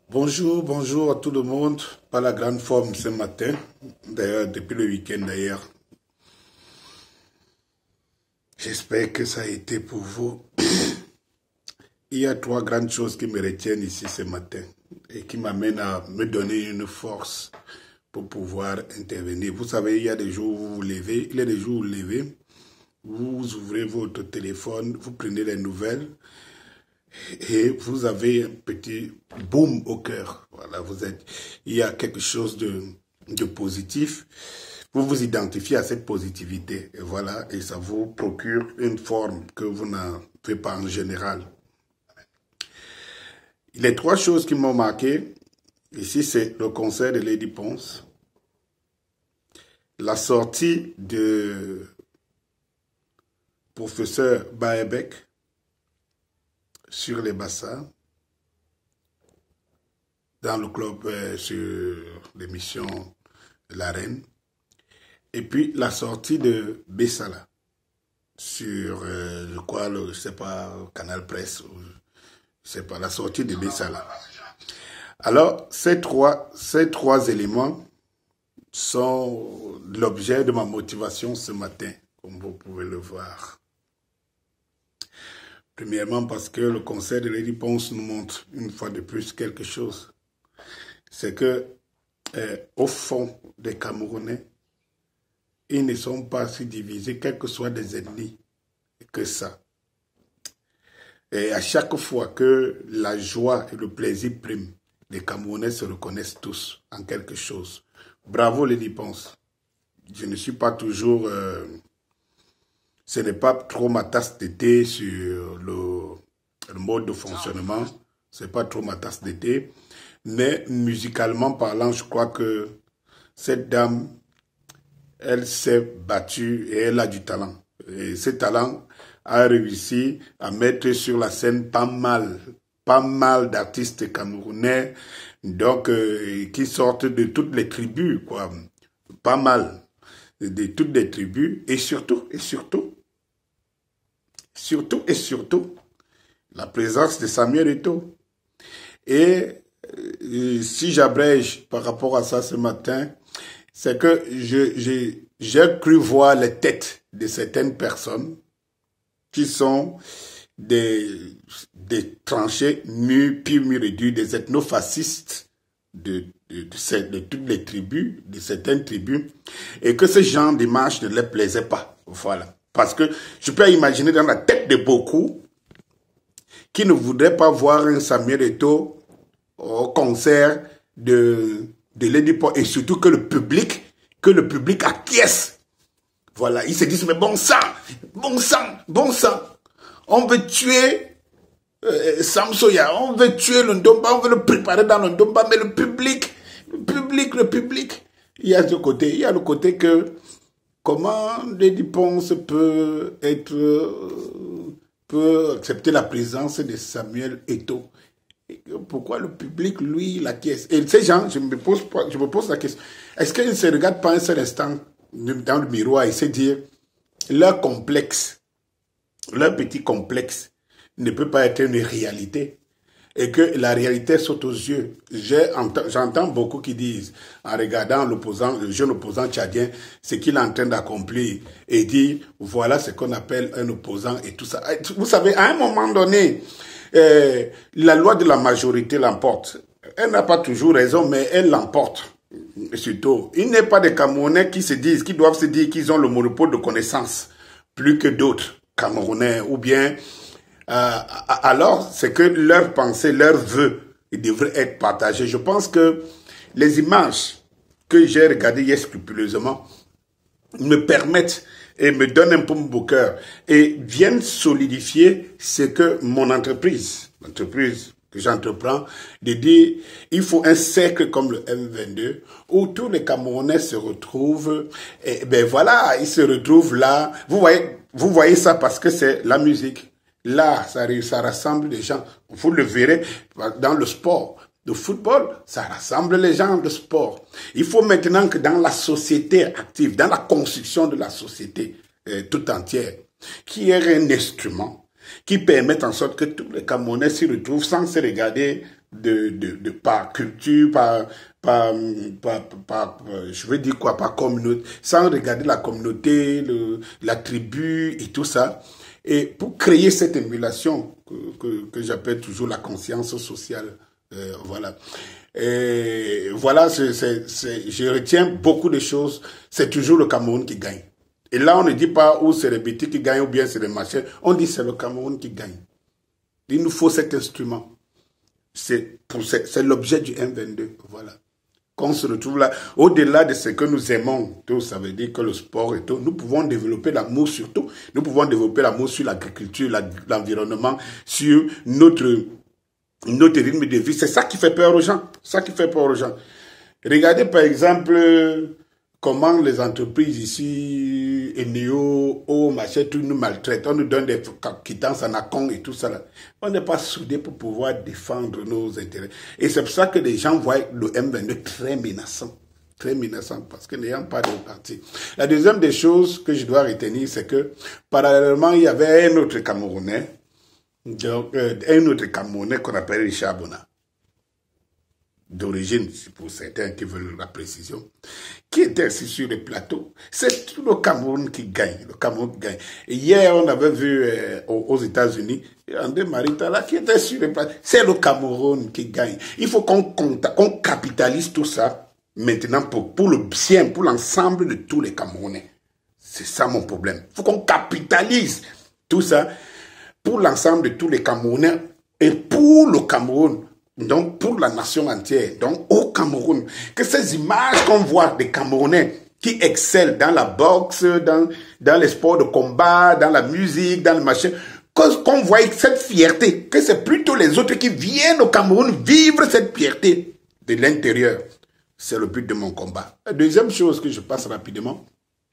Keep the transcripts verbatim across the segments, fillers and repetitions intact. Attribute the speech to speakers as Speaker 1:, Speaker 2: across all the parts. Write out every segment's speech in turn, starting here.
Speaker 1: Bonjour, bonjour à tout le monde. Pas la grande forme ce matin, d'ailleurs depuis le week-end d'ailleurs. J'espère que ça a été pour vous. Il y a trois grandes choses qui me retiennent ici ce matin et qui m'amènent à me donner une force pour pouvoir intervenir. Vous savez, il y a des jours où vous vous levez, il y a des jours où vous vous levez, vous ouvrez votre téléphone, vous prenez les nouvelles, et vous avez un petit boom au cœur. Voilà, vous êtes, il y a quelque chose de, de positif. Vous vous identifiez à cette positivité. Et voilà, et ça vous procure une forme que vous n'avez pas en général. Les trois choses qui m'ont marqué, ici, c'est le concert de Lady Ponce, la sortie de professeur Baebek sur les bassins, dans le club, euh, sur l'émission La Reine, et puis la sortie de Bessala sur, euh, je crois, le, je sais pas, Canal Presse, ou, je sais pas, la sortie de Bessala. Alors, ces trois, ces trois éléments sont l'objet de ma motivation ce matin, comme vous pouvez le voir. Premièrement, parce que le concert de Lady Ponce nous montre une fois de plus quelque chose. C'est que, euh, au fond des Camerounais, ils ne sont pas si divisés, quels que soient des ennemis, que ça. Et à chaque fois que la joie et le plaisir priment, les Camerounais se reconnaissent tous en quelque chose. Bravo Lady Ponce. Je ne suis pas toujours... Euh, ce n'est pas trop ma tasse de thé sur le, le mode de fonctionnement. Ce n'est pas trop ma tasse de thé. Mais musicalement parlant, je crois que cette dame, elle s'est battue et elle a du talent. Et ce talent a réussi à mettre sur la scène pas mal, pas mal d'artistes camerounais, donc euh, qui sortent de toutes les tribus, quoi. Pas mal de toutes les tribus et surtout, et surtout, Surtout et surtout, la présence de Samuel Eto'o. Et euh, si j'abrège par rapport à ça ce matin, c'est que j'ai cru voir les têtes de certaines personnes qui sont des, des tranchées nus, puis réduits, des ethnofascistes de, de, de, de toutes les tribus, de certaines tribus, et que ce genre d'image ne leur plaisait pas. Voilà. Parce que je peux imaginer dans la tête de beaucoup qui ne voudraient pas voir un Samuel Eto'o au concert de, de Lady Ponce et surtout que le public, que le public acquiesce. Voilà, ils se disent, mais bon sang, bon sang, bon sang, on veut tuer euh, Sam Soya, on veut tuer le Ndomba, on veut le préparer dans le Ndomba, mais le public, le public, le public, il y a ce côté, il y a le côté que comment Lady Ponce peut être, peut accepter la présence de Samuel Eto'o? Pourquoi le public, lui, l'acquiesce? Et ces gens, je me pose, je me pose la question, est-ce qu'ils ne se regardent pas un seul instant dans le miroir et se dire, leur complexe, leur petit complexe ne peut pas être une réalité? Et que la réalité saute aux yeux. J'entends beaucoup qui disent, en regardant l'opposant, le jeune opposant tchadien, ce qu'il est en train d'accomplir, et dit, voilà ce qu'on appelle un opposant et tout ça. Vous savez, à un moment donné, euh, la loi de la majorité l'emporte. Elle n'a pas toujours raison, mais elle l'emporte. Surtout, il n'est pas des Camerounais qui se disent, qui doivent se dire qu'ils ont le monopole de connaissance, plus que d'autres Camerounais, ou bien... Euh, alors, c'est que leurs pensées, leurs vœux, ils devraient être partagés. Je pense que les images que j'ai regardées hier scrupuleusement me permettent et me donnent un peu au cœur et viennent solidifier ce que mon entreprise, l'entreprise que j'entreprends, de dire il faut un cercle comme le M vingt-deux où tous les Camerounais se retrouvent. Et ben voilà, ils se retrouvent là. Vous voyez, vous voyez ça parce que c'est la musique. Là, ça, ça rassemble les gens. Vous le verrez dans le sport. Le football, ça rassemble les gens de sport. Il faut maintenant que dans la société active, dans la construction de la société euh, tout entière, qu'il y ait un instrument qui permette en sorte que tous les Camerounais s'y retrouvent sans se regarder de, de, de par culture, par, par, par, par, je veux dire quoi, par communauté, sans regarder la communauté, le, la tribu et tout ça. Et pour créer cette émulation que, que, que j'appelle toujours la conscience sociale, euh, voilà. Et voilà, c'est, c'est, c'est, je retiens beaucoup de choses. C'est toujours le Cameroun qui gagne. Et là, on ne dit pas où c'est les bêtises qui gagnent ou bien c'est les machins. On dit c'est le Cameroun qui gagne. Il nous faut cet instrument. C'est l'objet du M vingt-deux. Voilà. Qu'on se retrouve là, au-delà de ce que nous aimons, tout, ça veut dire que le sport et tout, nous pouvons développer l'amour sur tout. Nous pouvons développer l'amour sur l'agriculture, l'environnement, sur notre, notre rythme de vie. C'est ça qui fait peur aux gens. Ça qui fait peur aux gens. Regardez par exemple comment les entreprises ici, Eneo, oh, machin, tout nous maltraitent. On nous donne des quittances en accon et tout ça là. On n'est pas soudés pour pouvoir défendre nos intérêts. Et c'est pour ça que les gens voient le M vingt-deux très menaçant. Très menaçant parce que n'ayant pas de parti. La deuxième des choses que je dois retenir, c'est que parallèlement, il y avait un autre Camerounais, donc, euh, un autre Camerounais qu'on appelle Richard Bona, d'origine, pour certains qui veulent la précision, qui était assis sur le plateau. C'est tout le Cameroun qui gagne, le Cameroun qui gagne. Et hier, on avait vu euh, aux États-Unis, André Maritala qui était sur le plateau. C'est le Cameroun qui gagne. Il faut qu'on qu'on capitalise tout ça maintenant pour, pour le bien, pour l'ensemble de tous les Camerounais. C'est ça mon problème. Il faut qu'on capitalise tout ça pour l'ensemble de tous les Camerounais et pour le Cameroun. Donc, pour la nation entière, donc au Cameroun, que ces images qu'on voit des Camerounais qui excellent dans la boxe, dans, dans les sports de combat, dans la musique, dans le machin, qu'on voit cette fierté, que c'est plutôt les autres qui viennent au Cameroun vivre cette fierté de l'intérieur. C'est le but de mon combat. La deuxième chose que je passe rapidement,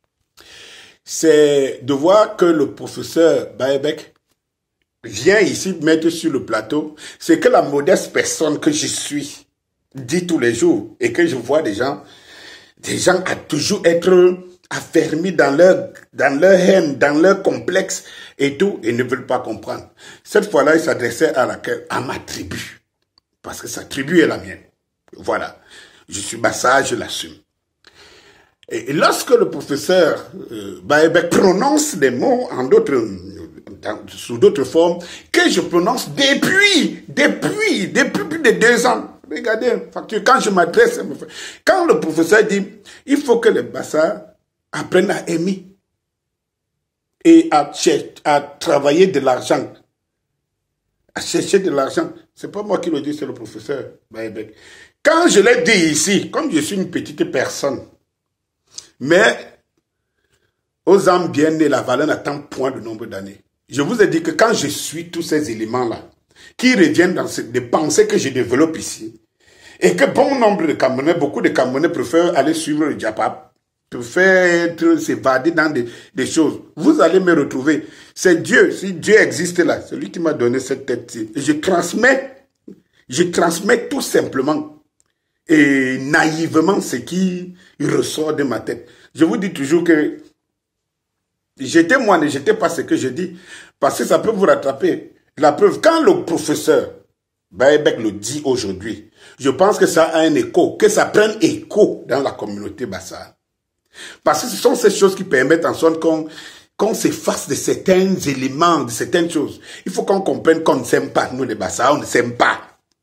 Speaker 1: c'est de voir que le professeur Baebek vient ici mettre sur le plateau ce que la modeste personne que je suis dit tous les jours et que je vois des gens, des gens à toujours être affermis dans leur, dans leur haine, dans leur complexe et tout, et ne veulent pas comprendre. Cette fois-là, il s'adressait à laquelle? À ma tribu. Parce que sa tribu est la mienne. Voilà. Je suis Bassa, je l'assume. Et lorsque le professeur euh, Baebek prononce des mots en d'autres Dans, sous d'autres formes, que je prononce depuis, depuis, depuis plus de deux ans. Regardez, quand je m'adresse, quand le professeur dit, il faut que les Bassa apprennent à aimer et à, à travailler de l'argent, à chercher de l'argent. C'est pas moi qui le dis, c'est le professeur Baebek. Quand je l'ai dit ici, comme je suis une petite personne, mais aux âmes bien nées, la valeur n'attend point de nombre d'années. Je vous ai dit que quand je suis tous ces éléments-là, qui reviennent dans ces, des pensées que je développe ici, et que bon nombre de Camerounais, beaucoup de Camerounais préfèrent aller suivre le Diapap, préfèrent s'évader dans des, des choses, vous allez me retrouver. C'est Dieu, si Dieu existe là, c'est lui qui m'a donné cette tête-ci. Je transmets, je transmets tout simplement et naïvement ce qui ressort de ma tête. Je vous dis toujours que j'étais moi, ne jetez pas ce que je dis, parce que ça peut vous rattraper. La preuve, quand le professeur Baebek le dit aujourd'hui, je pense que ça a un écho, que ça prenne écho dans la communauté Bassa. Parce que ce sont ces choses qui permettent en sorte qu'on qu'on s'efface de certains éléments, de certaines choses. Il faut qu'on comprenne qu'on ne s'aime pas, nous les Bassa, on ne s'aime pas.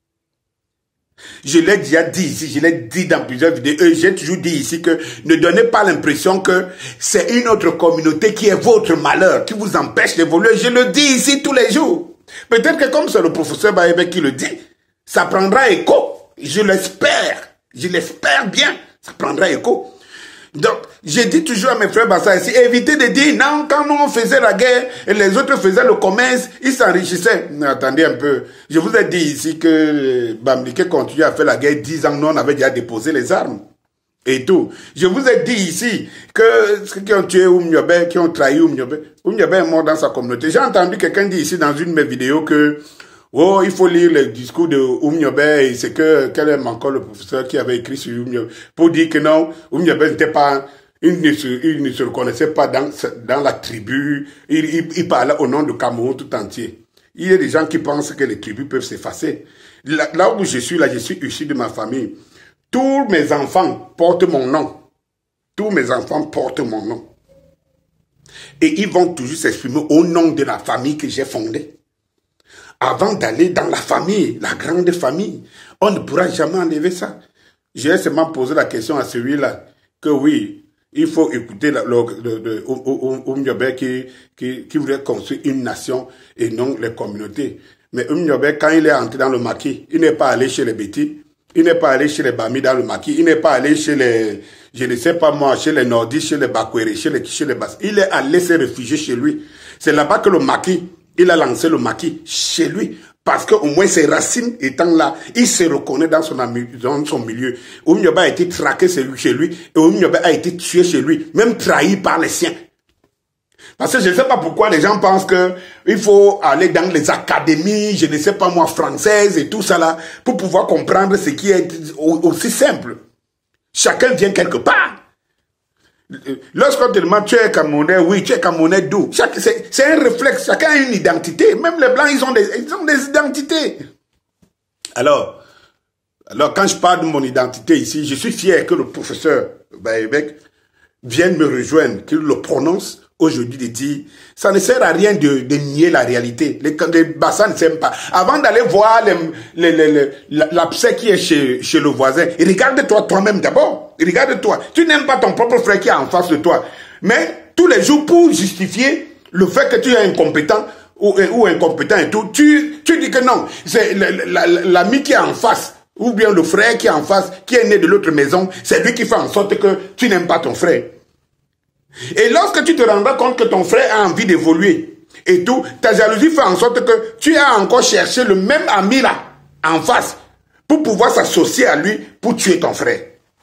Speaker 1: Je l'ai déjà dit ici, je l'ai dit dans plusieurs vidéos, et j'ai toujours dit ici que ne donnez pas l'impression que c'est une autre communauté qui est votre malheur, qui vous empêche d'évoluer. Je le dis ici tous les jours. Peut-être que comme c'est le professeur Baebek qui le dit, ça prendra écho. Je l'espère. Je l'espère bien. Ça prendra écho. Donc, j'ai dit toujours à mes frères Bassa ici, évitez de dire, non, quand nous on faisait la guerre et les autres faisaient le commerce, ils s'enrichissaient. Attendez un peu. Je vous ai dit ici que Bamileke continue à faire la guerre dix ans, nous on avait déjà déposé les armes. Et tout. Je vous ai dit ici que ceux qui ont tué Oumniobe, qui ont trahi Oumniobe, Oumniobe est mort dans sa communauté. J'ai entendu quelqu'un dire ici dans une de mes vidéos que oh, il faut lire le discours de Oumniobe et c'est que, quel est encore le professeur qui avait écrit sur Oumniobe pour dire que non, Oumniobe n'était pas, il ne, se, il ne se reconnaissait pas dans, dans la tribu, il, il, il parlait au nom du Cameroun tout entier. Il y a des gens qui pensent que les tribus peuvent s'effacer. Là, là où je suis, là, je suis issu de ma famille. Tous mes enfants portent mon nom. Tous mes enfants portent mon nom. Et ils vont toujours s'exprimer au nom de la famille que j'ai fondée. Avant d'aller dans la famille, la grande famille, on ne pourra jamais enlever ça. J'ai seulement posé la question à celui-là, que oui, il faut écouter Oumniobé qui, qui, qui voulait construire une nation et non les communautés. Mais Oumniobé, quand il est entré dans le maquis, il n'est pas allé chez les Bétis, il n'est pas allé chez les Bami dans le maquis, il n'est pas allé chez les, je ne sais pas moi, chez les Nordistes, chez les Bakwere, chez les, chez les Bas. Il est allé se réfugier chez lui. C'est là-bas que le maquis, il a lancé le maquis chez lui. Parce qu'au moins ses racines étant là, il se reconnaît dans son, dans son milieu. Oumniobé a été traqué chez lui et Oumniobé a été tué chez lui, même trahi par les siens. Parce que je ne sais pas pourquoi les gens pensent que il faut aller dans les académies, je ne sais pas moi, françaises et tout ça là, pour pouvoir comprendre ce qui est aussi simple. Chacun vient quelque part. Lorsqu'on te demande tu es Camerounais, oui, tu es Camerounais d'où? C'est un réflexe, chacun a une identité. Même les Blancs, ils ont des, ils ont des identités. Alors, alors, quand je parle de mon identité ici, je suis fier que le professeur Baïbek vienne me rejoindre, qu'il le prononce aujourd'hui, de dire, ça ne sert à rien de, de nier la réalité. Les, les bassins ne s'aiment pas. Avant d'aller voir l'abcès qui est chez, chez le voisin, regarde-toi toi-même d'abord. Regarde-toi. Tu n'aimes pas ton propre frère qui est en face de toi. Mais tous les jours, pour justifier le fait que tu es incompétent ou, ou incompétent et tout, tu, tu dis que non, c'est l'ami qui est en face, ou bien le frère qui est en face, qui est né de l'autre maison, c'est lui qui fait en sorte que tu n'aimes pas ton frère. Et lorsque tu te rendras compte que ton frère a envie d'évoluer et tout, ta jalousie fait en sorte que tu as encore cherché le même ami là, en face, pour pouvoir s'associer à lui pour tuer ton frère.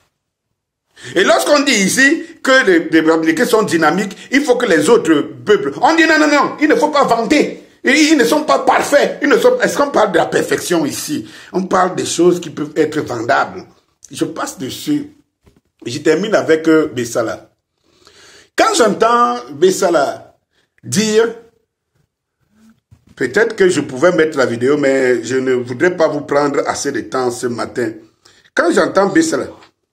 Speaker 1: Et lorsqu'on dit ici que les, les républicains sont dynamiques, il faut que les autres peuples... On dit non, non, non, il ne faut pas vanter. Ils, ils ne sont pas parfaits. Est-ce qu'on parle de la perfection ici? On parle des choses qui peuvent être vendables. Je passe dessus. Je termine avec euh, Bessala. Quand j'entends Bessala dire, peut-être que je pouvais mettre la vidéo, mais je ne voudrais pas vous prendre assez de temps ce matin. Quand j'entends Bessala,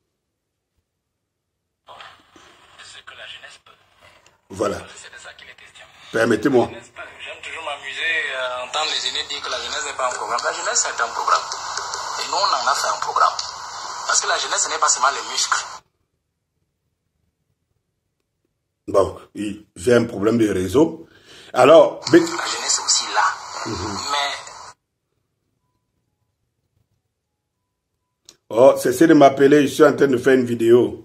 Speaker 1: voilà. Permettez-moi.
Speaker 2: J'aime toujours m'amuser à entendre les aînés dire que la jeunesse n'est pas un programme. La jeunesse, c'est un programme. Et nous, on en a fait un programme. Parce que la jeunesse, ce n'est pas seulement les muscles.
Speaker 1: Bon, j'ai un problème de réseau. Alors...
Speaker 2: La jeunesse est aussi là. Mm-hmm. Mais...
Speaker 1: Oh, cessez de m'appeler, je suis en train de faire une vidéo.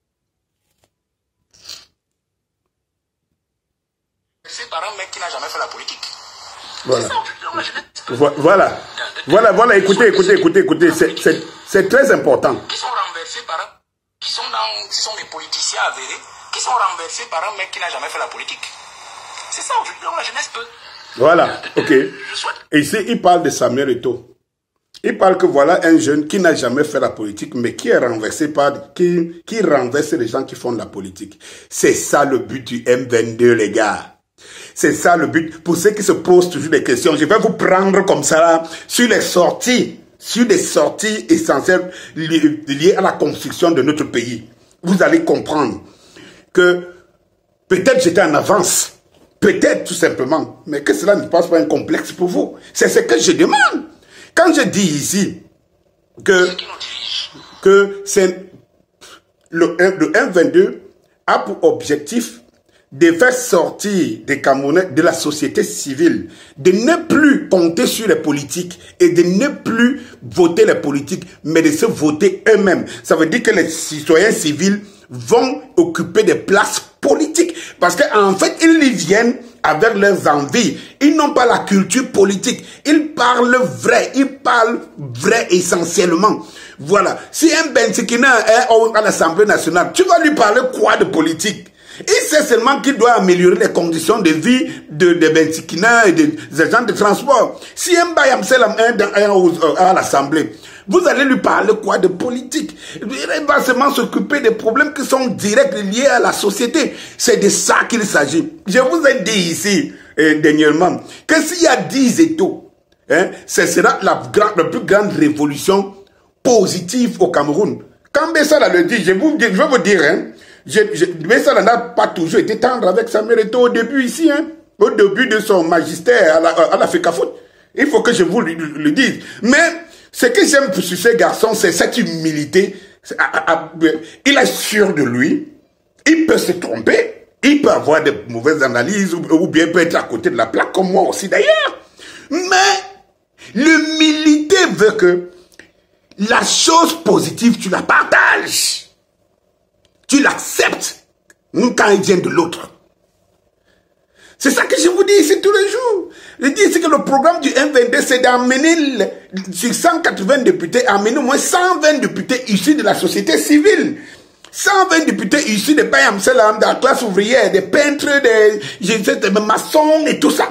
Speaker 2: C'est par un mec qui n'a jamais fait la politique.
Speaker 1: Voilà. Voilà. Voilà, voilà, écoutez, écoutez, écoutez, écoutez, c'est très important.
Speaker 2: Qui sont renversés par un... Qui sont, dans, qui sont des politiciens avérés, qui sont renversés par un mec qui n'a jamais fait la politique. C'est ça aujourd'hui, la jeunesse peut.
Speaker 1: Voilà, ok. Et ici, il parle de Samuel Eto'o. Il parle que voilà un jeune qui n'a jamais fait la politique, mais qui est renversé par, qui, qui renverse les gens qui font la politique. C'est ça le but du M vingt-deux, les gars. C'est ça le but. Pour ceux qui se posent toujours des questions, je vais vous prendre comme ça là, sur les sorties, sur des sorties essentielles liées, liées à la construction de notre pays. Vous allez comprendre que peut-être j'étais en avance, peut-être tout simplement, mais que cela ne passe pas un complexe pour vous. C'est ce que je demande. Quand je dis ici que, que c'est le, le M vingt-deux a pour objectif de faire sortir des Camerounais de la société civile, de ne plus compter sur les politiques et de ne plus voter les politiques, mais de se voter eux-mêmes. Ça veut dire que les citoyens civils vont occuper des places politiques parce qu'en fait, ils y viennent avec leurs envies. Ils n'ont pas la culture politique. Ils parlent vrai. Ils parlent vrai essentiellement. Voilà. Si un Bensikina est à l'Assemblée nationale, tu vas lui parler quoi de politique? Il sait seulement qu'il doit améliorer les conditions de vie de, de Bensikina et des agents de transport. Si un Bayamselam est à l'Assemblée, vous allez lui parler quoi de politique? Il va seulement s'occuper des problèmes qui sont directs liés à la société. C'est de ça qu'il s'agit. Je vous ai dit ici, euh, dernièrement, que s'il y a dix États hein, ce sera la, la plus grande révolution positive au Cameroun. Quand Bessala le dit, je, vous, je vais vous dire, hein, je, je, Bessala n'a pas toujours été tendre avec Samuel Eto'o au début ici, hein, au début de son magistère à la, à la FECAFOOT. Il faut que je vous le, le dise. Mais ce que j'aime sur ce garçon, c'est cette humilité. Il est sûr de lui. Il peut se tromper. Il peut avoir de mauvaises analyses ou, ou bien peut être à côté de la plaque, comme moi aussi d'ailleurs. Mais l'humilité veut que la chose positive, tu la partages. Tu l'acceptes quand il vient de l'autre. C'est ça que je vous dis ici tous les jours. Je dis ici que le programme du M vingt-deux, c'est d'amener sur cent quatre-vingts députés, amener au moins cent vingt députés issus de la société civile. cent vingt députés issus des Bayam Salam, de la classe ouvrière, des peintres, des, je sais, des maçons et tout ça.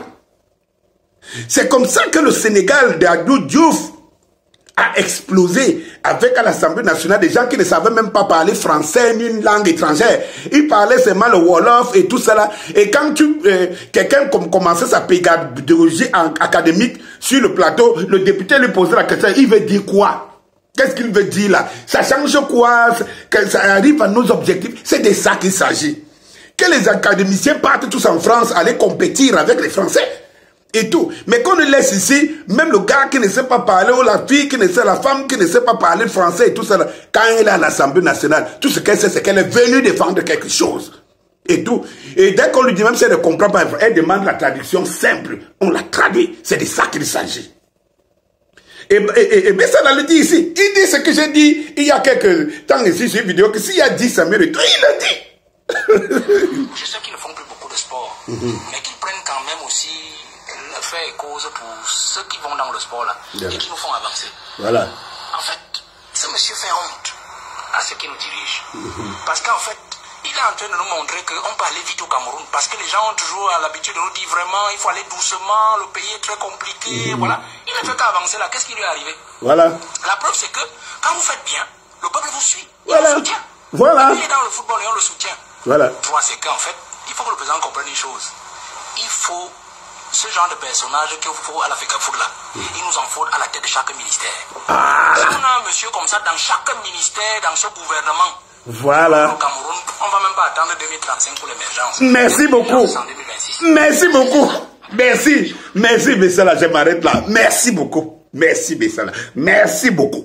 Speaker 1: C'est comme ça que le Sénégal de Abdou Diouf a explosé avec à l'Assemblée nationale des gens qui ne savaient même pas parler français ni une langue étrangère. Ils parlaient seulement le Wolof et tout cela. Et quand tu euh, quelqu'un com commençait sa pédagogie académique sur le plateau, le député lui posait la question, il veut dire quoi? Qu'est-ce qu'il veut dire là? Ça change quoi? Que ça arrive à nos objectifs? C'est de ça qu'il s'agit. Que les académiciens partent tous en France, aller compétir avec les Français. Et tout. Mais qu'on le laisse ici, même le gars qui ne sait pas parler, ou la fille qui ne sait, la femme qui ne sait pas parler français et tout ça, quand elle est à l'Assemblée nationale, tout ce qu'elle sait, c'est qu'elle est venue défendre quelque chose. Et tout. Et dès qu'on lui dit même si elle ne comprend pas, elle demande la traduction simple. On la traduit. C'est de ça qu'il s'agit. Et, et, et Bessala le dit ici. Il dit ce que j'ai dit il y a quelques temps ici sur une vidéo, que s'il y a dit Samuel Eto'o, il le dit.
Speaker 2: Je sais qu'ils ne font plus beaucoup de sport, mm-hmm. mais qu'ils prennent quand même aussi fait et cause pour ceux qui vont dans le sport là, yeah. et qui nous font avancer.
Speaker 1: Voilà.
Speaker 2: En fait, ce monsieur fait honte à ceux qui nous dirigent. Mm-hmm. Parce qu'en fait, il est en train de nous montrer qu'on peut aller vite au Cameroun. Parce que les gens ont toujours l'habitude de nous dire vraiment, il faut aller doucement, le pays est très compliqué. Mm-hmm. Voilà. Il ne fait qu'avancer là. Qu'est-ce qui lui est arrivé? Voilà. La preuve, c'est que quand vous faites bien, le peuple vous suit. Il voilà. vous soutient. Voilà. Il est dans le football et on le soutient. Voilà. Trois, c'est qu'en fait, il faut que le président comprenne une chose. Il faut ce genre de personnage qu'il faut à la FECAFOOT là, mmh. il nous en faut à la tête de chaque ministère. Ah. Si on a un monsieur comme ça dans chaque ministère, dans ce gouvernement, voilà. Au Cameroun, on ne va même pas attendre deux mille trente-cinq pour l'émergence. Merci beaucoup. Merci beaucoup. Merci. Merci Bessala, je m'arrête là. Merci beaucoup. Merci Bessala. Merci beaucoup.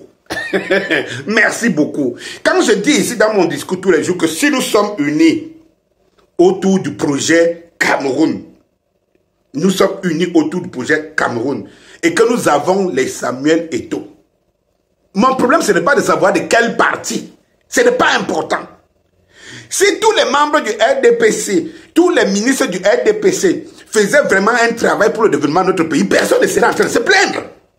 Speaker 2: Merci beaucoup. Quand je dis ici dans mon discours tous les jours que si nous sommes unis autour du projet Cameroun, nous sommes unis autour du projet Cameroun et que nous avons les Samuel Eto'o. Mon problème, ce n'est pas de savoir de quel parti. Ce n'est pas important. Si tous les membres du R D P C, tous les ministres du R D P C faisaient vraiment un travail pour le développement de notre pays, personne ne serait en train de se plaindre.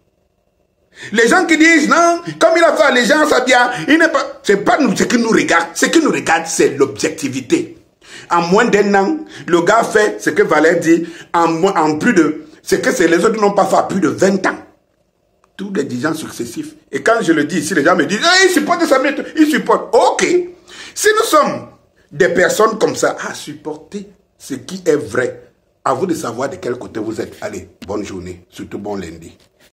Speaker 2: Les gens qui disent non, comme il a fait allégeance à bien, il n'est pas. C'est pas nous, ce qui nous regarde. Ce qui nous regarde, c'est l'objectivité. En moins d'un an, le gars fait ce que Valère dit, en, moins, en plus de ce que les autres n'ont pas fait à plus de vingt ans. Tous les dix ans successifs. Et quand je le dis ici, les gens me disent, hey, il supporte Samuel Eto'o, il supporte. Ok. Si nous sommes des personnes comme ça à supporter ce qui est vrai, à vous de savoir de quel côté vous êtes. Allez, bonne journée, surtout bon lundi.